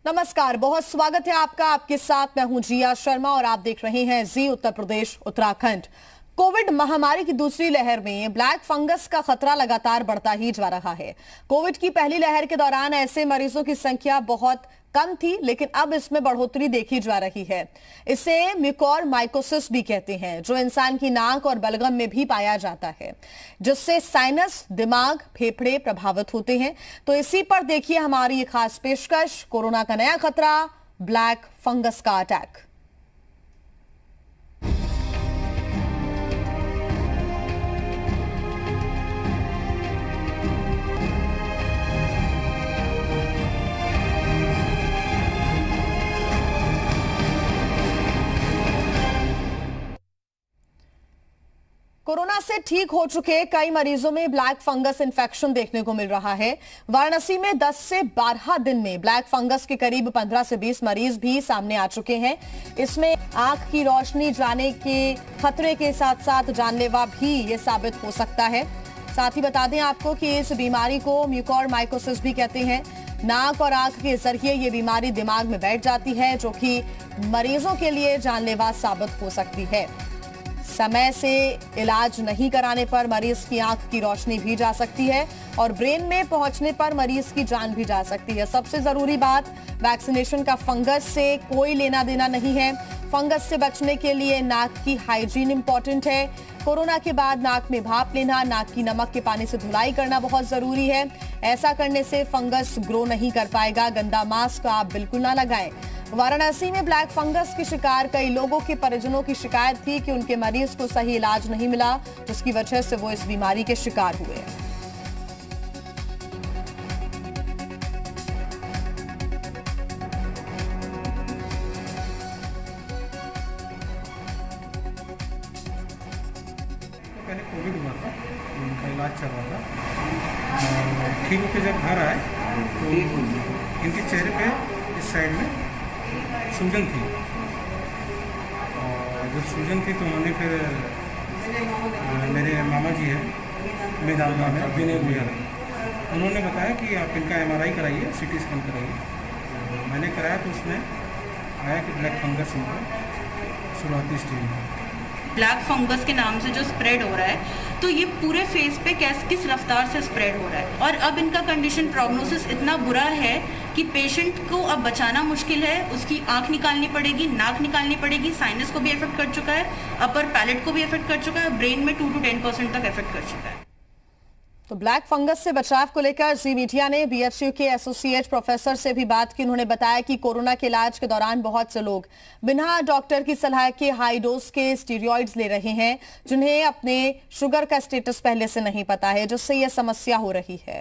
नमस्कार, बहुत स्वागत है आपका। आपके साथ मैं हूं जिया शर्मा और आप देख रहे हैं जी उत्तर प्रदेश उत्तराखंड। कोविड महामारी की दूसरी लहर में ब्लैक फंगस का खतरा लगातार बढ़ता ही जा रहा है। कोविड की पहली लहर के दौरान ऐसे मरीजों की संख्या बहुत कम थी, लेकिन अब इसमें बढ़ोतरी देखी जा रही है। इसे म्यूकोरमाइकोसिस भी कहते हैं, जो इंसान की नाक और बलगम में भी पाया जाता है, जिससे साइनस, दिमाग, फेफड़े प्रभावित होते हैं। तो इसी पर देखिए हमारी ये खास पेशकश, कोरोना का नया खतरा, ब्लैक फंगस का अटैक। कोरोना से ठीक हो चुके कई मरीजों में ब्लैक फंगस इन्फेक्शन देखने को मिल रहा है। वाराणसी में 10 से 12 दिन में ब्लैक फंगस के करीब 15 से 20 मरीज भी सामने आ चुके हैं। इसमें आंख की रोशनी जाने के खतरे के साथ साथ जानलेवा भी ये साबित हो सकता है। साथ ही बता दें आपको कि इस बीमारी को म्यूकोरमाइकोसिस भी कहते हैं। नाक और आंख के जरिए ये बीमारी दिमाग में बैठ जाती है, जो कि मरीजों के लिए जानलेवा साबित हो सकती है। समय से इलाज नहीं कराने पर मरीज की आंख की रोशनी भी जा सकती है और ब्रेन में पहुंचने पर मरीज की जान भी जा सकती है। सबसे जरूरी बात, वैक्सीनेशन का फंगस से कोई लेना देना नहीं है। फंगस से बचने के लिए नाक की हाइजीन इंपॉर्टेंट है। कोरोना के बाद नाक में भाप लेना, नाक की नमक के पानी से धुलाई करना बहुत जरूरी है। ऐसा करने से फंगस ग्रो नहीं कर पाएगा। गंदा मास्क आप बिल्कुल ना लगाएं। वाराणसी में ब्लैक फंगस के शिकार कई लोगों के परिजनों की शिकायत थी कि उनके मरीज को सही इलाज नहीं मिला, जिसकी वजह से वो इस बीमारी के शिकार हुए। पहले कोविड हुआ था, उनका इलाज चल रहा था। ठीक होकर जब घर आए तो इनके चेहरे पे इस साइड में सूजन थी, और जब सूजन थी तो उन्होंने फिर मेरे मामा जी हैं मैदान में विनय भैया, उन्होंने बताया कि आप इनका MRI कराइए, CT स्कैन कराइए। मैंने कराया तो उसमें आया कि ब्लैक फंगस इनका शुरुआती स्टेज में। ब्लैक फंगस के नाम से जो स्प्रेड हो रहा है, तो ये पूरे फेस पे किस रफ्तार से स्प्रेड हो रहा है। और अब इनका कंडीशन प्रोग्नोसिस इतना बुरा है कि पेशेंट को अब बचाना मुश्किल है। उसकी आंख निकालनी पड़ेगी, नाक निकालनी पड़ेगी, साइनस को भी इफेक्ट कर चुका है, अपर पैलेट को भी इफेक्ट कर चुका है, ब्रेन में 2 to 10% तक इफेक्ट कर चुका है। तो ब्लैक फंगस से बचाव को लेकर जी मीडिया ने BHU के एसोसिएट प्रोफेसर से भी बात की। उन्होंने बताया कि कोरोना के इलाज के दौरान बहुत से लोग बिना डॉक्टर की सलाह के हाई डोज के स्टीरॉइड्स ले रहे हैं, जिन्हें अपने शुगर का स्टेटस पहले से नहीं पता है, जिससे यह समस्या हो रही है।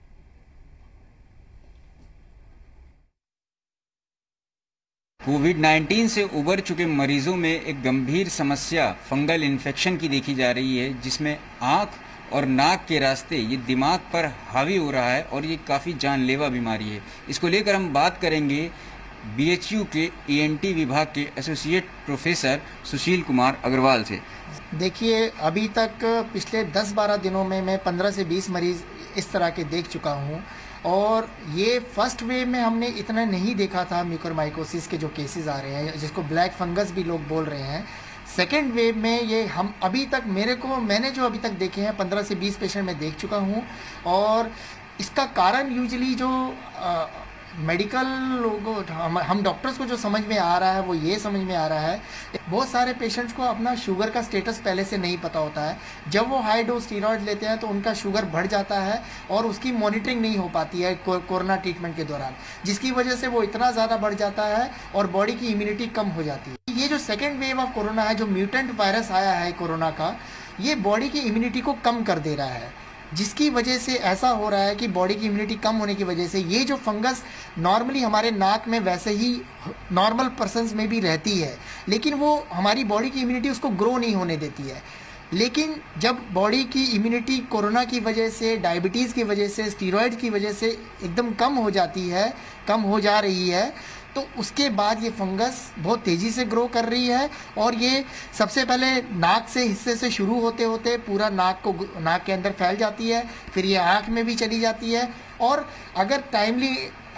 कोविड-19 से उबर चुके मरीजों में एक गंभीर समस्या फंगल इन्फेक्शन की देखी जा रही है, जिसमें आंख और नाक के रास्ते ये दिमाग पर हावी हो रहा है और ये काफ़ी जानलेवा बीमारी है। इसको लेकर हम बात करेंगे BHU के ENT विभाग के एसोसिएट प्रोफेसर सुशील कुमार अग्रवाल से। देखिए, अभी तक पिछले 10-12 दिनों में मैं 15 से 20 मरीज़ इस तरह के देख चुका हूँ, और ये फर्स्ट वेव में हमने इतना नहीं देखा था। म्यूकोरमाइकोसिस के जो केसेस आ रहे हैं, जिसको ब्लैक फंगस भी लोग बोल रहे हैं, सेकेंड वेव में ये हम अभी तक मैंने जो अभी तक देखे हैं 15 से 20 पेशेंट मैं देख चुका हूँ। और इसका कारण यूजुअली जो मेडिकल लोगों, हम डॉक्टर्स को जो समझ में आ रहा है वो ये समझ में आ रहा है, बहुत सारे पेशेंट्स को अपना शुगर का स्टेटस पहले से नहीं पता होता है। जब वो हाई डोज स्टीरॉयड लेते हैं तो उनका शुगर बढ़ जाता है और उसकी मॉनिटरिंग नहीं हो पाती है कोरोना ट्रीटमेंट के दौरान, जिसकी वजह से वो इतना ज़्यादा बढ़ जाता है और बॉडी की इम्यूनिटी कम हो जाती है। ये जो सेकेंड वेव ऑफ कोरोना है, जो म्यूटेंट वायरस आया है कोरोना का, ये बॉडी की इम्यूनिटी को कम कर दे रहा है, जिसकी वजह से ऐसा हो रहा है कि बॉडी की इम्यूनिटी कम होने की वजह से ये जो फंगस नॉर्मली हमारे नाक में वैसे ही नॉर्मल पर्सन्स में भी रहती है, लेकिन वो हमारी बॉडी की इम्यूनिटी उसको ग्रो नहीं होने देती है। लेकिन जब बॉडी की इम्यूनिटी कोरोना की वजह से, डायबिटीज़ की वजह से, स्टीरॉयड की वजह से एकदम कम हो जाती है, कम हो जा रही है, तो उसके बाद ये फंगस बहुत तेज़ी से ग्रो कर रही है। और ये सबसे पहले नाक से हिस्से से शुरू होते होते पूरा नाक के अंदर फैल जाती है, फिर ये आँख में भी चली जाती है। और अगर टाइमली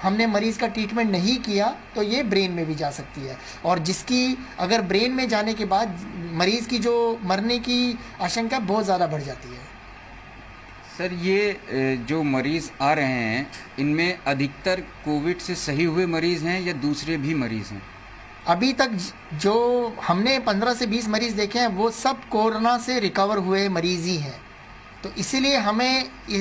हमने मरीज़ का ट्रीटमेंट नहीं किया तो ये ब्रेन में भी जा सकती है, और जिसकी अगर ब्रेन में जाने के बाद मरीज़ की जो मरने की आशंका बहुत ज़्यादा बढ़ जाती है। सर, ये जो मरीज़ आ रहे हैं इनमें अधिकतर कोविड से सही हुए मरीज़ हैं या दूसरे भी मरीज़ हैं? अभी तक जो हमने 15 से 20 मरीज़ देखे हैं वो सब कोरोना से रिकवर हुए मरीज़ ही हैं। तो इसीलिए हमें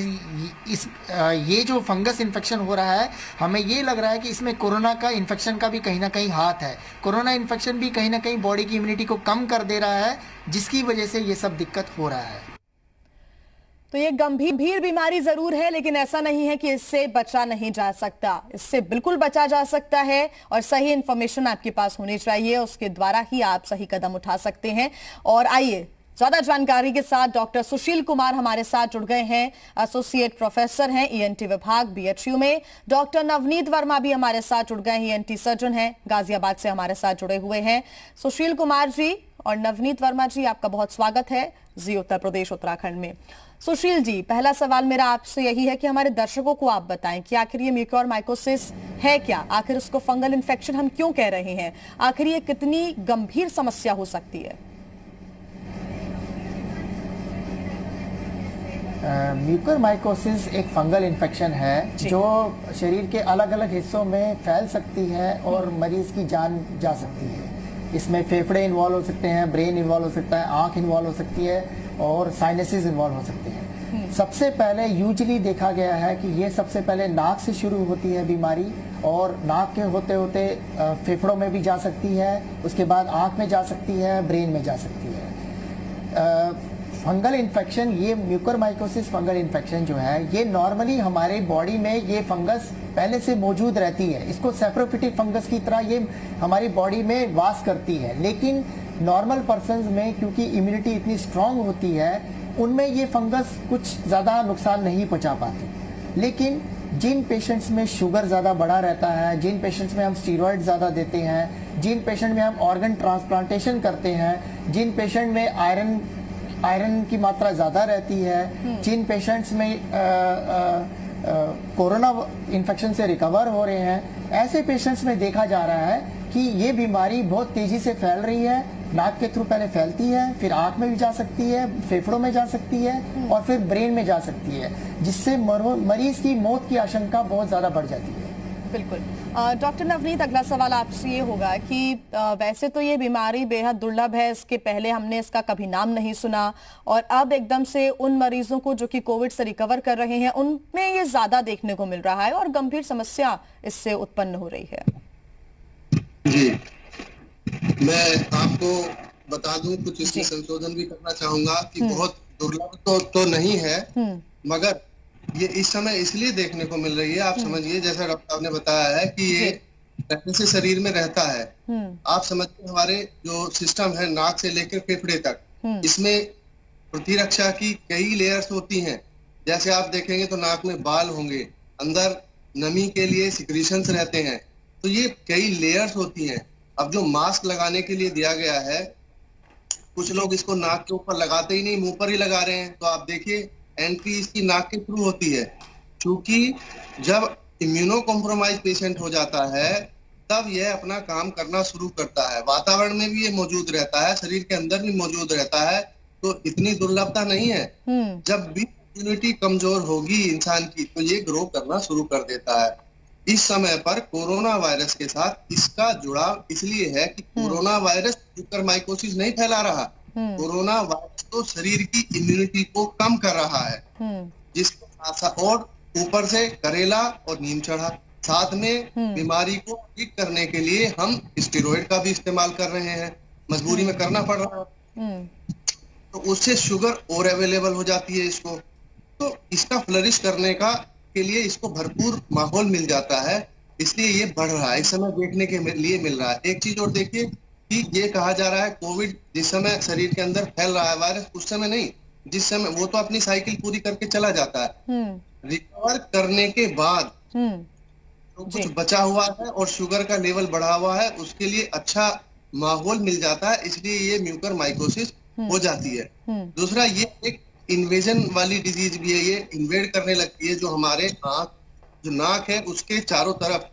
ये जो फंगस इन्फेक्शन हो रहा है, हमें ये लग रहा है कि इसमें कोरोना का इन्फेक्शन का भी कहीं ना कहीं हाथ है। कोरोना इन्फेक्शन भी कहीं ना कहीं बॉडी की इम्यूनिटी को कम कर दे रहा है, जिसकी वजह से ये सब दिक्कत हो रहा है। तो ये गंभीर बीमारी जरूर है, लेकिन ऐसा नहीं है कि इससे बचा नहीं जा सकता। इससे बिल्कुल बचा जा सकता है, और सही इंफॉर्मेशन आपके पास होनी चाहिए, उसके द्वारा ही आप सही कदम उठा सकते हैं। और आइए ज्यादा जानकारी के साथ डॉक्टर सुशील कुमार हमारे साथ जुड़ गए हैं, एसोसिएट प्रोफेसर हैं ईएनटी विभाग बीएचयू में। डॉक्टर नवनीत वर्मा भी हमारे साथ जुड़ गए हैं, ईएनटी सर्जन हैं, गाजियाबाद से हमारे साथ जुड़े हुए हैं। सुशील कुमार जी और नवनीत वर्मा जी, आपका बहुत स्वागत है जी उत्तर प्रदेश उत्तराखंड में। सुशील जी, पहला सवाल मेरा आपसे यही है कि हमारे दर्शकों को आप बताएं कि आखिर ये म्यूकोरमाइकोसिस है क्या, आखिर उसको फंगल इन्फेक्शन हम क्यों कह रहे हैं, आखिर ये कितनी गंभीर समस्या हो सकती है? म्यूकोरमाइकोसिस एक फंगल इन्फेक्शन है जो शरीर के अलग अलग हिस्सों में फैल सकती है और मरीज की जान जा सकती है। इसमें फेफड़े इन्वॉल्व हो सकते हैं, ब्रेन इन्वॉल्व हो सकता है, आंख इन्वॉल्व हो सकती है और साइनसेस इन्वॉल्व हो सकते हैं। सबसे पहले यूजुअली देखा गया है कि ये सबसे पहले नाक से शुरू होती है बीमारी, और नाक के होते होते फेफड़ों में भी जा सकती है, उसके बाद आंख में जा सकती है, ब्रेन में जा सकती है। फंगल इन्फेक्शन, ये म्यूकोरमाइकोसिस फंगल इन्फेक्शन जो है, ये नॉर्मली हमारे बॉडी में ये फंगस पहले से मौजूद रहती है। इसको सेप्रोफिटिक फंगस की तरह ये हमारी बॉडी में वास करती है, लेकिन नॉर्मल पर्सन्स में क्योंकि इम्यूनिटी इतनी स्ट्रांग होती है, उनमें ये फंगस कुछ ज़्यादा नुकसान नहीं पहुंचा पाती। लेकिन जिन पेशेंट्स में शुगर ज़्यादा बढ़ा रहता है, जिन पेशेंट्स में हम स्टीरॉयड ज़्यादा देते हैं, जिन पेशेंट में हम ऑर्गन ट्रांसप्लांटेशन करते हैं, जिन पेशेंट में आयरन की मात्रा ज़्यादा रहती है, जिन पेशेंट्स में कोरोना इन्फेक्शन से रिकवर हो रहे हैं, ऐसे पेशेंट्स में देखा जा रहा है कि ये बीमारी बहुत तेज़ी से फैल रही है। नाक के थ्रू पहले फैलती है, फिर आंख में भी जा सकती है, फेफड़ों में जा सकती है और फिर ब्रेन में जा सकती है, जिससे मरीज की मौत की आशंका बहुत ज़्यादा बढ़ जाती है। बिल्कुल। डॉक्टर नवनीत, अगला सवाल आपसे ये होगा कि वैसे तो ये बीमारी बेहद दुर्लभ है, इसके पहले हमने इसका कभी नाम नहीं सुना, और अब एकदम से उन मरीजों को जो कि कोविड से रिकवर कर रहे हैं उनमें ये ज्यादा देखने को मिल रहा है और गंभीर समस्या इससे उत्पन्न हो रही है। जी, मैं आपको बता दूं, कुछ इसमें संशोधन भी करना चाहूंगा कि बहुत दुर्लभ तो नहीं है, मगर ये इस समय इसलिए देखने को मिल रही है। आप समझिए, जैसा डॉक्टर साहब ने बताया है कि ये पहले से शरीर में रहता है। आप समझिए, हमारे जो सिस्टम है नाक से लेकर फेफड़े तक, इसमें प्रतिरक्षा की कई लेयर्स होती हैं। जैसे आप देखेंगे तो नाक में बाल होंगे, अंदर नमी के लिए सिक्रीशंस रहते हैं, तो ये कई लेयर्स होती हैं। अब जो मास्क लगाने के लिए दिया गया है, कुछ लोग इसको नाक के ऊपर लगाते ही नहीं, मुंह पर ही लगा रहे हैं। तो आप देखिए, एंट्री इसकी नाक के थ्रू होती है। क्योंकि जब इम्यूनो कॉम्प्रोमाइज पेशेंट हो जाता है, तब यह अपना काम करना शुरू करता है। वातावरण में भी ये मौजूद रहता है, शरीर के अंदर भी मौजूद रहता है, तो इतनी दुर्लभता नहीं है। जब भी इम्यूनिटी कमजोर होगी इंसान की, तो ये ग्रो करना शुरू कर देता है। इस समय पर कोरोना वायरस के साथ इसका जुड़ाव इसलिए है कि कोरोना वायरस म्यूकोरमाइकोसिस नहीं फैला रहा, कोरोना वायरस तो शरीर की इम्यूनिटी को कम कर रहा है, जिसके साथ और ऊपर से करेला और नीम चढ़ा, साथ में बीमारी को ठीक करने के लिए हम स्टेरॉइड का भी इस्तेमाल कर रहे हैं, मजबूरी में करना पड़ रहा है। तो उससे शुगर और अवेलेबल हो जाती है इसको, तो इसका फ्लरिश करने के लिए इसको भरपूर माहौल मिल जाता है, इसलिए ये बढ़ रहा है, इस समय देखने के लिए मिल रहा है। एक चीज और देखिए कि ये कहा जा रहा है कोविड जिस समय शरीर के अंदर फैल रहा है वायरस, उस समय नहीं, जिस समय वो तो अपनी साइकिल पूरी करके चला जाता है। रिकवर करने के बाद तो कुछ बचा हुआ है और शुगर का लेवल बढ़ा हुआ है, उसके लिए अच्छा माहौल मिल जाता है, इसलिए ये म्यूकोरमाइकोसिस हो जाती है। दूसरा, ये एक इन्वेजन वाली डिजीज भी है, ये इन्वेड करने लगती है जो हमारे आंख, जो नाक है उसके चारों तरफ।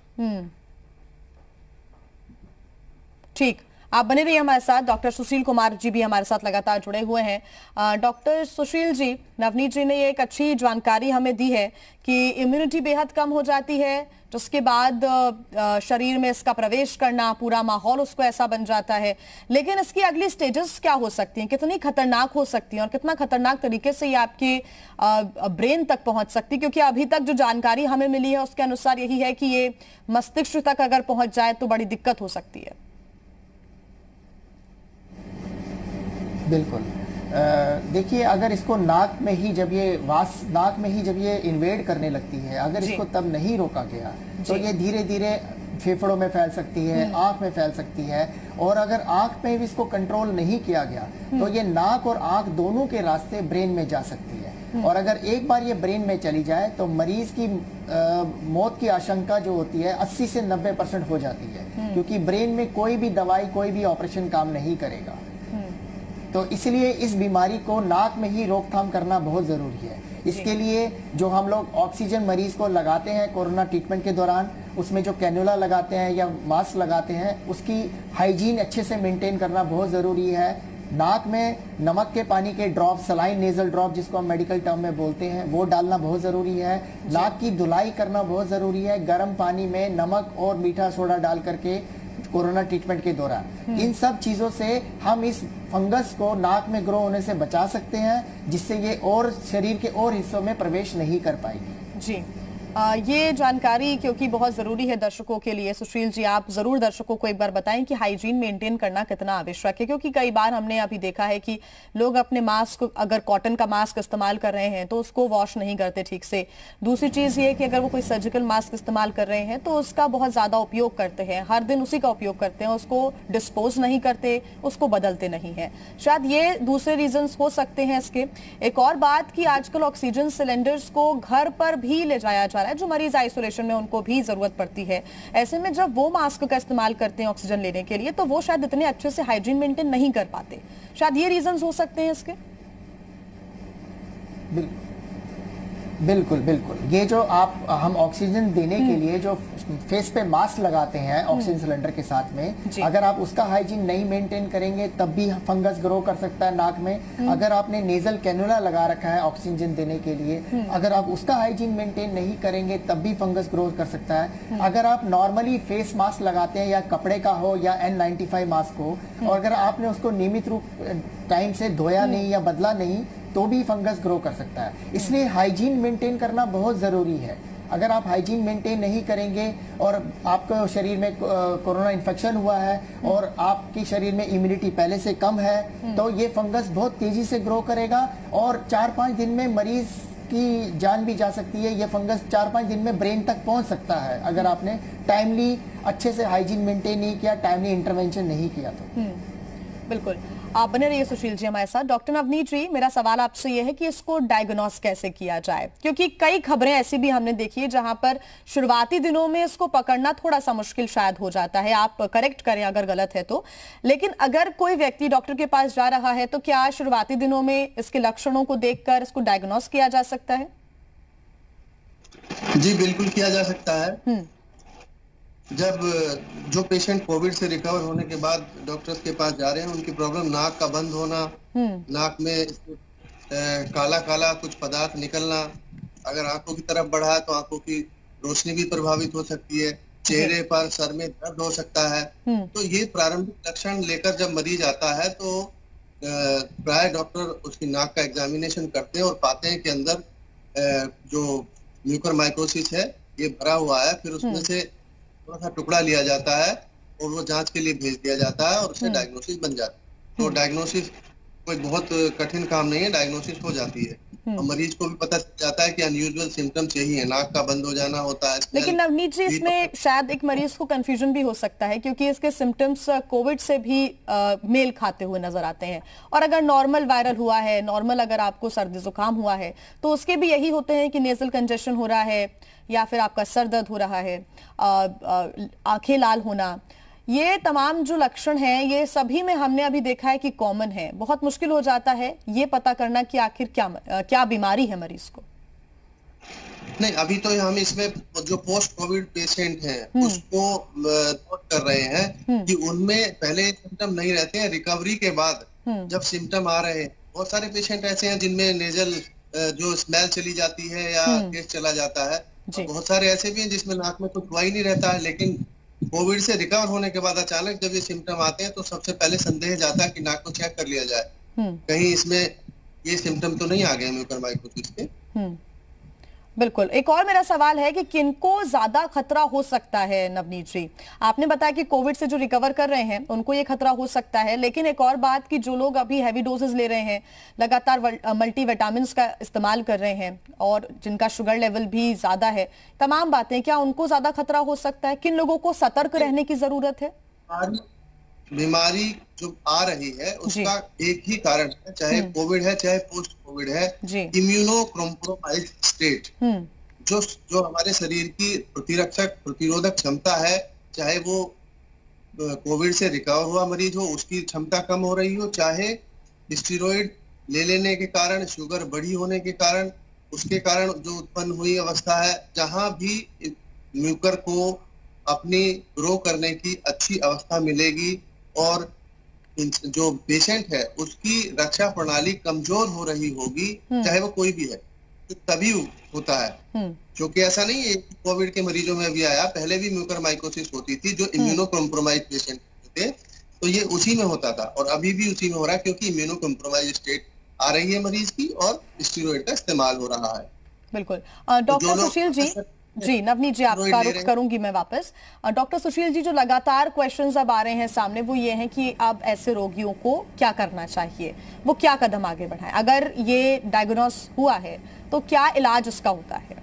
ठीक, आप बने रहिए हमारे साथ। डॉक्टर सुशील कुमार जी भी हमारे साथ लगातार जुड़े हुए हैं। डॉक्टर सुशील जी, नवनीत जी ने ये एक अच्छी जानकारी हमें दी है कि इम्यूनिटी बेहद कम हो जाती है, जिसके बाद शरीर में इसका प्रवेश करना, पूरा माहौल उसको ऐसा बन जाता है। लेकिन इसकी अगली स्टेजेस क्या हो सकती हैं, कितनी खतरनाक हो सकती हैं और कितना खतरनाक तरीके से ये आपके ब्रेन तक पहुंच सकती है? क्योंकि अभी तक जो जानकारी हमें मिली है उसके अनुसार यही है कि ये मस्तिष्क तक अगर पहुंच जाए तो बड़ी दिक्कत हो सकती है। बिल्कुल। देखिए, अगर इसको नाक में ही जब ये इन्वेड करने लगती है, अगर इसको तब नहीं रोका गया तो ये धीरे धीरे फेफड़ों में फैल सकती है, आंख में फैल सकती है, और अगर आंख में भी इसको कंट्रोल नहीं किया गया तो ये नाक और आंख दोनों के रास्ते ब्रेन में जा सकती है। और अगर एक बार ये ब्रेन में चली जाए तो मरीज की मौत की आशंका जो होती है 80 से 90% हो जाती है, क्योंकि ब्रेन में कोई भी दवाई, कोई भी ऑपरेशन काम नहीं करेगा। तो इसलिए इस बीमारी को नाक में ही रोकथाम करना बहुत ज़रूरी है। इसके लिए जो हम लोग ऑक्सीजन मरीज को लगाते हैं कोरोना ट्रीटमेंट के दौरान, उसमें जो कैनुला लगाते हैं या मास्क लगाते हैं, उसकी हाइजीन अच्छे से मेंटेन करना बहुत ज़रूरी है। नाक में नमक के पानी के ड्रॉप, सलाइन नेजल ड्रॉप जिसको हम मेडिकल टर्म में बोलते हैं, वो डालना बहुत ज़रूरी है। नाक की धुलाई करना बहुत ज़रूरी है, गर्म पानी में नमक और मीठा सोडा डाल करके कोरोना ट्रीटमेंट के दौरान। इन सब चीजों से हम इस फंगस को नाक में ग्रो होने से बचा सकते हैं, जिससे ये और शरीर के और हिस्सों में प्रवेश नहीं कर पाएगी। जी, ये जानकारी क्योंकि बहुत जरूरी है दर्शकों के लिए। सुशील जी, आप जरूर दर्शकों को एक बार बताएं कि हाइजीन मेंटेन करना कितना आवश्यक है, क्योंकि कई बार हमने अभी देखा है कि लोग अपने मास्क, अगर कॉटन का मास्क इस्तेमाल कर रहे हैं तो उसको वॉश नहीं करते ठीक से। दूसरी चीज ये कि अगर वो कोई सर्जिकल मास्क इस्तेमाल कर रहे हैं तो उसका बहुत ज्यादा उपयोग करते हैं, हर दिन उसी का उपयोग करते हैं, उसको डिस्पोज नहीं करते, उसको बदलते नहीं है। शायद ये दूसरे रीजन हो सकते हैं इसके। एक और बात कि आजकल ऑक्सीजन सिलेंडर्स को घर पर भी ले जाया जा जो मरीज आइसोलेशन में उनको भी जरूरत पड़ती है। ऐसे में जब वो मास्क का इस्तेमाल करते हैं ऑक्सीजन लेने के लिए तो वो शायद इतने अच्छे से हाइजीन मेंटेन नहीं कर पाते। शायद ये रीजंस हो सकते हैं इसके। बिल्कुल बिल्कुल। ये जो हम ऑक्सीजन देने के लिए जो फेस पे मास्क लगाते हैं ऑक्सीजन सिलेंडर के साथ में, अगर आप उसका हाइजीन नहीं मेंटेन करेंगे तब भी फंगस ग्रो कर सकता है नाक में। अगर आपने नेजल कैनुला लगा रखा है ऑक्सीजन देने के लिए, अगर आप उसका हाइजीन मेंटेन नहीं करेंगे तब भी फंगस ग्रो कर सकता है। अगर आप नॉर्मली फेस मास्क लगाते हैं, या कपड़े का हो या N95 मास्क हो, और अगर आपने उसको नियमित रूप टाइम से धोया नहीं या बदला नहीं तो भी फंगस ग्रो कर सकता है। इसलिए हाइजीन मेंटेन करना बहुत ज़रूरी है। अगर आप हाइजीन मेंटेन नहीं करेंगे और आपके शरीर में कोरोना इन्फेक्शन हुआ है और आपके शरीर में इम्यूनिटी पहले से कम है तो ये फंगस बहुत तेज़ी से ग्रो करेगा और 4-5 दिन में मरीज की जान भी जा सकती है। ये फंगस 4-5 दिन में ब्रेन तक पहुंच सकता है अगर आपने टाइमली अच्छे से हाइजीन मेंटेन नहीं किया, टाइमली इंटरवेंशन नहीं किया तो। बिल्कुल, आप बने रहिए सुशील जी हमारे साथ। डॉक्टर नवनीत जी, मेरा सवाल आपसे यह है कि इसको डायग्नोस कैसे किया जाए, क्योंकि कई खबरें ऐसी भी हमने देखी है जहां पर शुरुआती दिनों में इसको पकड़ना थोड़ा सा मुश्किल शायद हो जाता है। आप करेक्ट करें अगर गलत है तो। लेकिन अगर कोई व्यक्ति डॉक्टर के पास जा रहा है तो क्या शुरुआती दिनों में इसके लक्षणों को देखकर इसको डायग्नोस किया जा सकता है? जी बिल्कुल किया जा सकता है। जब जो पेशेंट कोविड से रिकवर होने के बाद डॉक्टर्स के पास जा रहे हैं, उनकी प्रॉब्लम नाक का बंद होना, नाक में काला काला कुछ पदार्थ निकलना, अगर आंखों की तरफ बढ़ा है तो आंखों की रोशनी भी प्रभावित हो सकती है, चेहरे पर सर में दर्द हो सकता है। तो ये प्रारंभिक लक्षण लेकर जब मरीज आता है तो प्राय डॉक्टर उसकी नाक का एग्जामिनेशन करते हैं और पाते हैं कि अंदर जो म्यूकरमाइकोसिस है ये भरा हुआ है। फिर उसमें से थोड़ा सा टुकड़ा लिया जाता है और वो जांच के लिए भेज दिया जाता है और उससे डायग्नोसिस बन जाता है। तो डायग्नोसिस कोई बहुत कठिन काम नहीं है, डायग्नोसिस हो जाती है और मरीज को भी पता चल जाता है कि अनयूजुअल सिम्टम्स यही है, नाक का बंद हो जाना होता है। लेकिन नवनीत जी, इसमें शायद एक मरीज को कंफ्यूजन भी हो सकता है क्योंकि इसके सिम्टम्स कोविड से भी मेल खाते हुए नजर आते हैं, और अगर नॉर्मल वायरल हुआ है, नॉर्मल अगर आपको सर्दी जुकाम हुआ है तो उसके भी यही होते हैं कि नेजल कंजेशन हो रहा है या फिर आपका सर दर्द हो रहा है, आंखें लाल होना। ये तमाम जो लक्षण हैं ये सभी में हमने अभी देखा है कि कॉमन है। बहुत मुश्किल हो जाता है ये पता करना कि आखिर क्या बीमारी है मरीज को। नहीं, अभी तो हम इसमें जो पोस्ट कोविड पेशेंट हैं उसको नोट कर रहे हैं कि उनमें पहले सिम्टम नहीं रहते हैं, रिकवरी के बाद जब सिम्टम आ रहे हैं। बहुत सारे पेशेंट ऐसे हैं जिनमें नेजल जो स्मेल चली जाती है या गैस चला जाता है, बहुत सारे ऐसे भी हैं जिसमें नाक में कुछ हुआ ही नहीं रहता है, लेकिन कोविड से रिकवर होने के बाद अचानक जब ये सिम्टम आते हैं तो सबसे पहले संदेह जाता है कि नाक को चेक कर लिया जाए, कहीं इसमें ये सिम्टम तो नहीं आ गए म्यूकरमाइकोसिस के। बिल्कुल। एक और मेरा सवाल है कि किनको ज्यादा खतरा हो सकता है नवनीत जी? आपने बताया कि कोविड से जो रिकवर कर रहे हैं उनको ये खतरा हो सकता है, लेकिन एक और बात कि जो लोग अभी हैवी डोजेस ले रहे हैं, लगातार मल्टीविटामिन का इस्तेमाल कर रहे हैं और जिनका शुगर लेवल भी ज्यादा है, तमाम बातें, क्या उनको ज्यादा खतरा हो सकता है? किन लोगों को सतर्क रहने की जरूरत है? बीमारी जो आ रही है उसका एक ही कारण है, चाहे कोविड है चाहे पोस्ट कोविड है, इम्यूनो कॉम्प्रोमाइज स्टेट। जो हमारे शरीर की प्रतिरोधक क्षमता है, चाहे वो कोविड से रिकवर हुआ मरीज हो उसकी क्षमता कम हो रही हो, चाहे स्टेरॉइड ले लेने के कारण, शुगर बढ़ी होने के कारण, उसके कारण जो उत्पन्न हुई अवस्था है, जहां भी म्यूकर को अपनी ग्रो करने की अच्छी अवस्था मिलेगी और जो पेशेंट है उसकी रक्षा प्रणाली कमजोर हो रही होगी, चाहे वो कोई भी है, तो तभी होता है। क्योंकि ऐसा नहीं है कोविड के मरीजों में भी आया, पहले भी म्यूकरमाइकोसिस होती थी जो इम्यूनो कॉम्प्रोमाइज पेशेंट थे, तो ये उसी में होता था और अभी भी उसी में हो रहा है, क्योंकि इम्यूनो कॉम्प्रोमाइज स्टेट आ रही है मरीज की और स्टेरॉइड का इस्तेमाल हो रहा है। बिल्कुल। डॉक्टर सुशील जी, नवनीत जी आपका रुख करूंगी मैं वापस। डॉक्टर सुशील जी, जो लगातार क्वेश्चंस अब आ रहे हैं सामने वो ये हैं कि अब ऐसे रोगियों को क्या करना चाहिए, वो क्या कदम आगे बढ़ाएं? अगर ये डायग्नोस हुआ है तो क्या इलाज इसका होता है?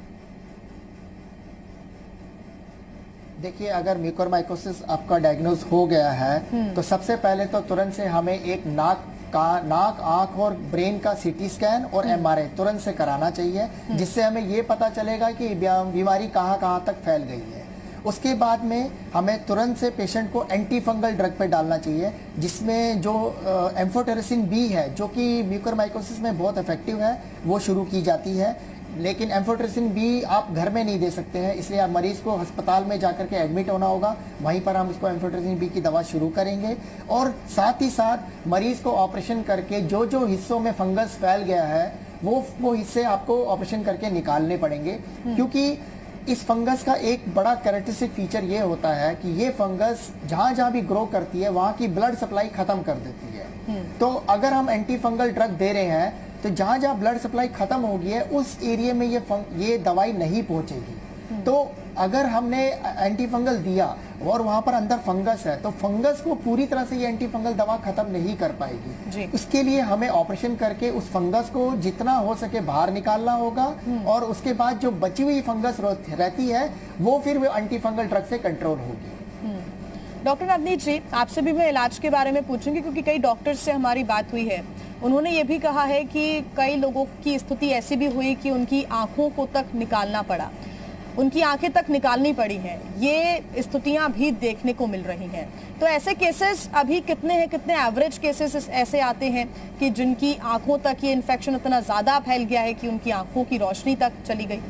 देखिए, अगर म्यूकरमाइकोसिस आपका डायग्नोस हो गया है तो सबसे पहले तो तुरंत से हमें एक नाक, आंख और ब्रेन का सीटी स्कैन और एमआरआई तुरंत से कराना चाहिए, जिससे हमें ये पता चलेगा कि बीमारी कहाँ तक फैल गई है। उसके बाद में हमें तुरंत से पेशेंट को एंटी फंगल ड्रग पे डालना चाहिए, जिसमें जो एम्फोटेरिसिन बी है जो कि म्यूकरमाइकोसिस में बहुत इफेक्टिव है, वो शुरू की जाती है। लेकिन एम्फोटेरिसिन बी आप घर में नहीं दे सकते हैं, इसलिए आप मरीज को अस्पताल में जाकर के एडमिट होना होगा, वहीं पर हम उसको एम्फोटेरिसिन बी की दवा शुरू करेंगे। और साथ ही साथ मरीज को ऑपरेशन करके जो हिस्सों में फंगस फैल गया है वो हिस्से आपको ऑपरेशन करके निकालने पड़ेंगे, क्योंकि इस फंगस का एक बड़ा कैरेक्टरिस्टिक फीचर ये होता है कि ये फंगस जहाँ भी ग्रो करती है वहाँ की ब्लड सप्लाई खत्म कर देती है। तो अगर हम एंटी फंगल ड्रग दे रहे हैं तो जहाँ ब्लड सप्लाई खत्म होगी है उस एरिया में ये दवाई नहीं पहुंचेगी। तो अगर हमने एंटी फंगल दिया और वहां पर अंदर फंगस है तो फंगस को पूरी तरह से ये एंटी फंगल दवा खत्म नहीं कर पाएगी। उसके लिए हमें ऑपरेशन करके उस फंगस को जितना हो सके बाहर निकालना होगा और उसके बाद जो बची हुई फंगस रहती है वो फिर एंटी फंगल ड्रग से कंट्रोल होगी। डॉक्टर नवनीत जी, आपसे भी मैं इलाज के बारे में पूछूंगी, क्योंकि कई डॉक्टर्स से हमारी बात हुई है, उन्होंने ये भी कहा है कि कई लोगों की स्थिति ऐसी भी हुई कि उनकी आंखों को तक निकालना पड़ा, उनकी आंखें तक निकालनी पड़ी हैं। ये स्थितियां भी देखने को मिल रही हैं। तो ऐसे केसेस अभी कितने हैं, कितने एवरेज केसेस ऐसे आते हैं कि जिनकी आंखों तक ये इन्फेक्शन इतना ज्यादा फैल गया है कि उनकी आंखों की रोशनी तक चली गई?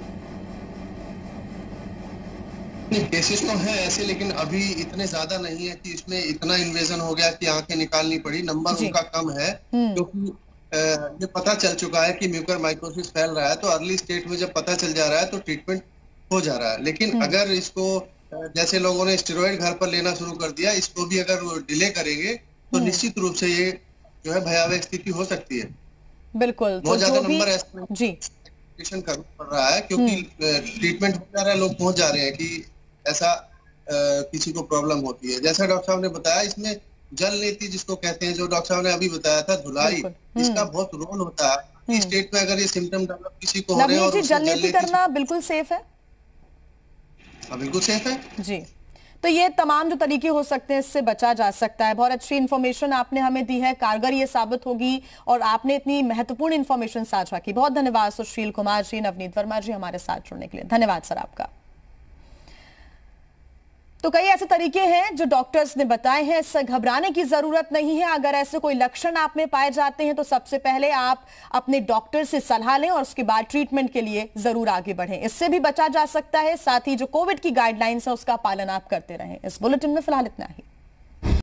केसेस तो हैं ऐसे, लेकिन अभी इतने ज्यादा नहीं है कि इसमें इतना इन्वेजन हो गया कि आंखें निकालनी पड़ी। नंबर उनका कम है क्योंकि ये पता चल चुका है कि म्यूकरमाइकोसिस फैल रहा है, तो अर्ली स्टेट में जब पता चल जा रहा है तो ट्रीटमेंट हो जा रहा है। लेकिन अगर इसको जैसे लोगों ने स्टेरॉइड घर पर लेना शुरू कर दिया, इसको भी अगर डिले करेंगे तो निश्चित रूप से ये जो है भयावह स्थिति हो सकती है। बिल्कुल। बहुत ज्यादा नंबर ऐसा करना पड़ रहा है क्योंकि ट्रीटमेंट हो जा रहा है, लोग पहुंच जा रहे हैं कि ऐसा किसी को प्रॉब्लम होती है। जैसा डॉक्टर साहब ने बताया, इसमें जल नीति जिसको कहते हैं, जो डॉक्टर साहब ने अभी बताया था, धुलाई, इसका बहुत रोल होता है। स्टेट में अगर ये सिम्टम डेवलप किसी को हो रहे हैं और जल नीति करना बिल्कुल सेफ है? बिल्कुल सेफ है जी। तो ये तमाम जो तरीके हो सकते हैं, इससे बचा जा सकता है। बहुत अच्छी इन्फॉर्मेशन आपने हमें दी है, कारगर ये साबित होगी और आपने इतनी महत्वपूर्ण इन्फॉर्मेशन साझा की। बहुत धन्यवाद सुशील कुमार जी, नवनीत वर्मा जी, हमारे साथ जुड़ने के लिए। धन्यवाद सर आपका। तो कई ऐसे तरीके हैं जो डॉक्टर्स ने बताए हैं, इससे घबराने की जरूरत नहीं है। अगर ऐसे कोई लक्षण आप में पाए जाते हैं तो सबसे पहले आप अपने डॉक्टर से सलाह लें और उसके बाद ट्रीटमेंट के लिए जरूर आगे बढ़ें। इससे भी बचा जा सकता है। साथ ही जो कोविड की गाइडलाइंस है उसका पालन आप करते रहें। इस बुलेटिन में फिलहाल इतना ही।